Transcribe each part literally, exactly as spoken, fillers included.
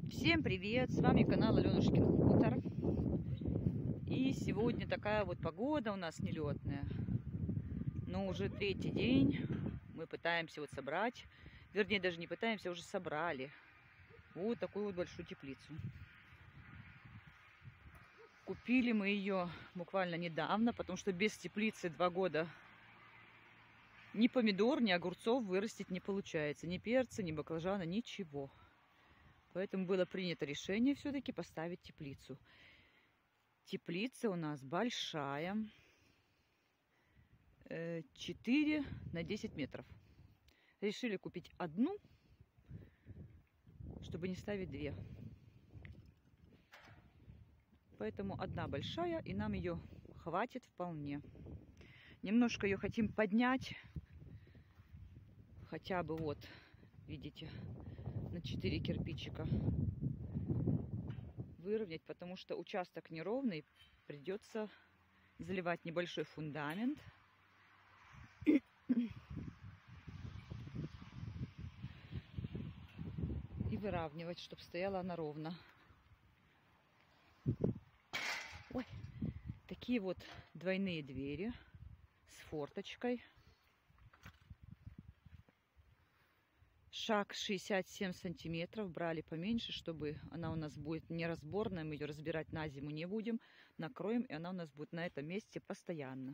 Всем привет! С вами канал Аленушкин Хутор. И сегодня такая вот погода у нас нелетная. Но уже третий день мы пытаемся вот собрать, вернее даже не пытаемся, уже собрали вот такую вот большую теплицу. Купили мы ее буквально недавно, потому что без теплицы два года ни помидор, ни огурцов вырастить не получается. Ни перца, ни баклажана, ничего. Поэтому было принято решение все-таки поставить теплицу. Теплица у нас большая, четыре на десять метров. Решили купить одну, чтобы не ставить две. Поэтому одна большая, и нам ее хватит вполне. Немножко ее хотим поднять, хотя бы вот, видите, на четыре кирпичика выровнять, потому что участок неровный, придется заливать небольшой фундамент. И выравнивать, чтобы стояла она ровно. Ой, такие вот двойные двери с форточкой. Шаг шестьдесят семь сантиметров. Брали поменьше, чтобы она у нас будет неразборная. Мы ее разбирать на зиму не будем. Накроем, и она у нас будет на этом месте постоянно.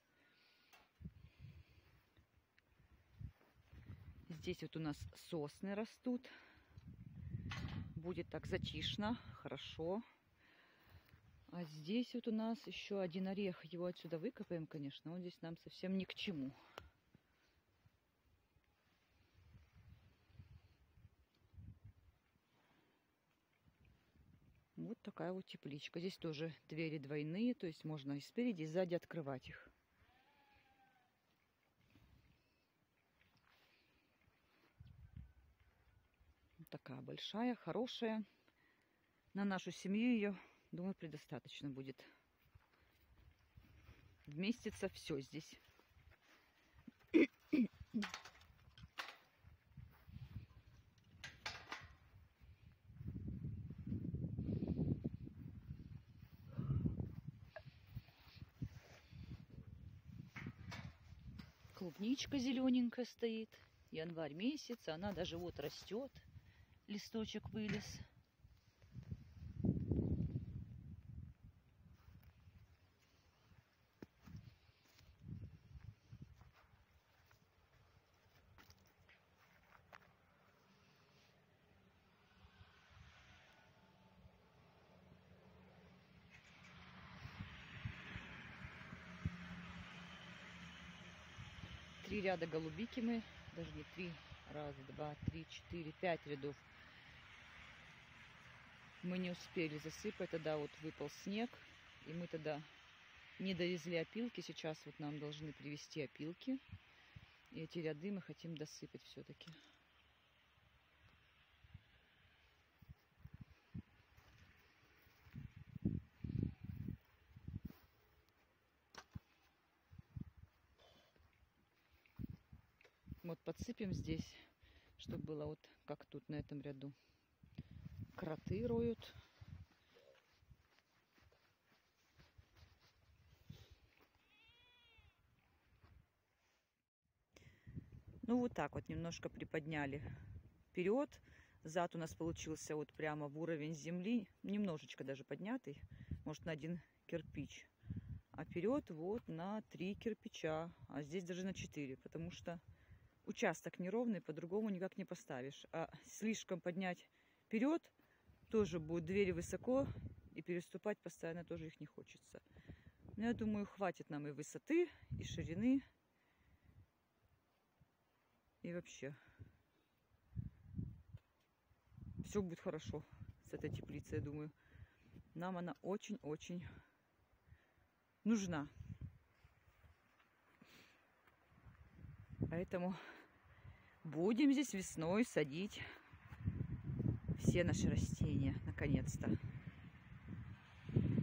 Здесь вот у нас сосны растут. Будет так затишно, хорошо. А здесь вот у нас еще один орех. Его отсюда выкопаем, конечно. Он здесь нам совсем ни к чему. Вот такая вот тепличка. Здесь тоже двери двойные, то есть можно и спереди, и сзади открывать их. Вот такая большая, хорошая. На нашу семью ее, думаю, предостаточно будет. Вместится все здесь. Клубничка зелененькая стоит. Январь месяц, она даже вот растет. Листочек вылез. Три ряда голубики мы, даже не три, раз, два, три, четыре, пять рядов. Мы не успели засыпать, тогда вот выпал снег, и мы тогда не довезли опилки. Сейчас вот нам должны привезти опилки, и эти ряды мы хотим досыпать все-таки. Вот подсыпем здесь, чтобы было вот как тут на этом ряду. Кроты роют. Ну вот так вот немножко приподняли вперед. Зад у нас получился вот прямо в уровень земли. Немножечко даже поднятый. Может, на один кирпич. А вперед вот на три кирпича. А здесь даже на четыре. Потому что участок неровный, по-другому никак не поставишь. А слишком поднять вперед, тоже будет двери высоко, и переступать постоянно тоже их не хочется. Но я думаю, хватит нам и высоты, и ширины, и вообще. Все будет хорошо с этой теплицей, я думаю. Нам она очень-очень нужна. Поэтому будем здесь весной садить все наши растения, наконец-то.